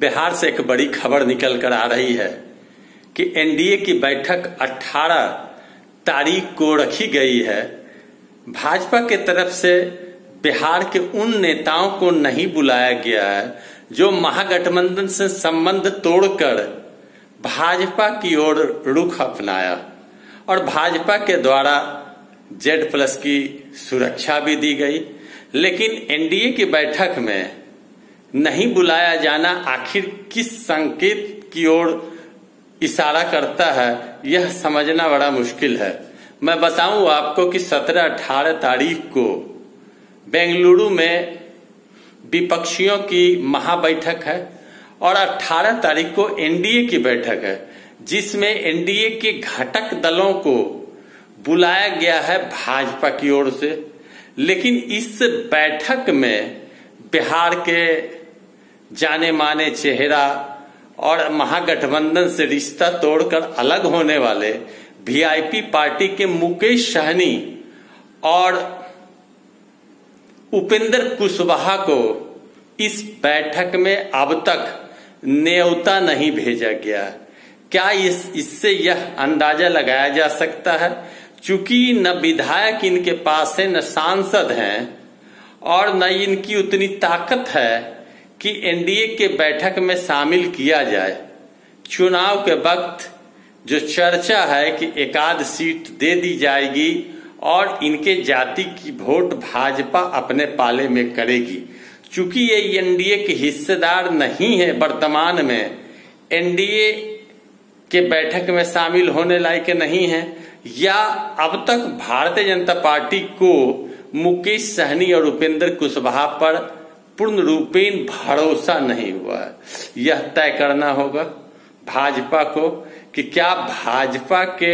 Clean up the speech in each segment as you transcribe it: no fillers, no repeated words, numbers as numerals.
बिहार से एक बड़ी खबर निकल कर आ रही है कि एनडीए की बैठक 18 तारीख को रखी गई है। भाजपा के तरफ से बिहार के उन नेताओं को नहीं बुलाया गया है जो महागठबंधन से संबंध तोड़कर भाजपा की ओर रुख अपनाया, और भाजपा के द्वारा Z+ की सुरक्षा भी दी गई। लेकिन एनडीए की बैठक में नहीं बुलाया जाना आखिर किस संकेत की ओर इशारा करता है, यह समझना बड़ा मुश्किल है। मैं बताऊं आपको कि 17-18 तारीख को बेंगलुरु में विपक्षियों की महाबैठक है और 18 तारीख को एनडीए की बैठक है, जिसमें एनडीए के घटक दलों को बुलाया गया है भाजपा की ओर से। लेकिन इस बैठक में बिहार के जाने माने चेहरा और महागठबंधन से रिश्ता तोड़कर अलग होने वाले वीआईपी पार्टी के मुकेश सहनी और उपेंद्र कुशवाहा को इस बैठक में अब तक न्योता नहीं भेजा गया। क्या इससे यह अंदाजा लगाया जा सकता है, चूंकि न विधायक इनके पास है, न सांसद हैं, और न इनकी उतनी ताकत है कि एनडीए के बैठक में शामिल किया जाए। चुनाव के वक्त जो चर्चा है कि एकाध सीट दे दी जाएगी और इनके जाति की वोट भाजपा अपने पाले में करेगी। चूंकि ये एनडीए के हिस्सेदार नहीं है, वर्तमान में एनडीए के बैठक में शामिल होने लायक नहीं है, या अब तक भारतीय जनता पार्टी को मुकेश सहनी और उपेंद्र कुशवाहा पर पूर्ण रूपेण भरोसा नहीं हुआ है। यह तय करना होगा भाजपा को कि क्या भाजपा के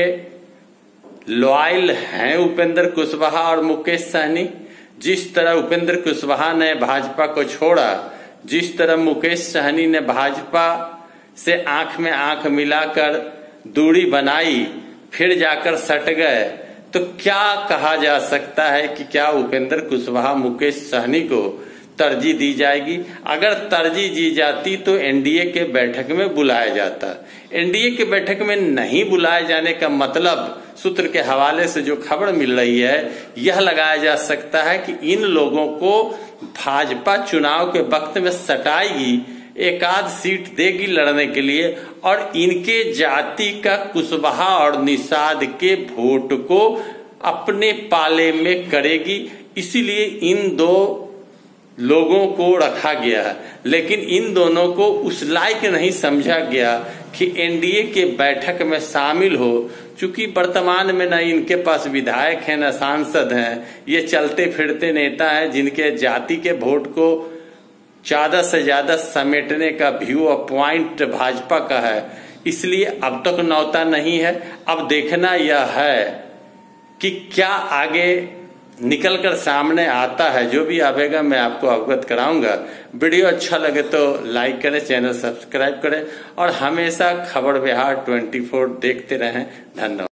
लॉयल हैं उपेंद्र कुशवाहा और मुकेश सहनी। जिस तरह उपेंद्र कुशवाहा ने भाजपा को छोड़ा, जिस तरह मुकेश सहनी ने भाजपा से आंख में आंख मिलाकर दूरी बनाई, फिर जाकर सट गए, तो क्या कहा जा सकता है कि क्या उपेंद्र कुशवाहा मुकेश सहनी को तरजीह दी जाएगी? अगर तरजीह दी जाती तो एनडीए के बैठक में बुलाया जाता। एनडीए के बैठक में नहीं बुलाए जाने का मतलब, सूत्र के हवाले से जो खबर मिल रही है, यह लगाया जा सकता है कि इन लोगों को भाजपा चुनाव के वक्त में सटाएगी, एकाध सीट देगी लड़ने के लिए, और इनके जाति का कुशवाहा और निषाद के वोट को अपने पाले में करेगी। इसीलिए इन दो लोगों को रखा गया है। लेकिन इन दोनों को उस लायक नहीं समझा गया कि एनडीए के बैठक में शामिल हो, चूंकि वर्तमान में न इनके पास विधायक हैं न सांसद हैं। ये चलते फिरते नेता हैं जिनके जाति के वोट को ज्यादा से ज्यादा समेटने का व्यू और पॉइंट भाजपा का है। इसलिए अब तक न्योता नहीं है। अब देखना यह है कि क्या आगे निकलकर सामने आता है। जो भी आवेगा मैं आपको अवगत कराऊंगा। वीडियो अच्छा लगे तो लाइक करें, चैनल सब्सक्राइब करें और हमेशा खबर बिहार 24 देखते रहें। धन्यवाद।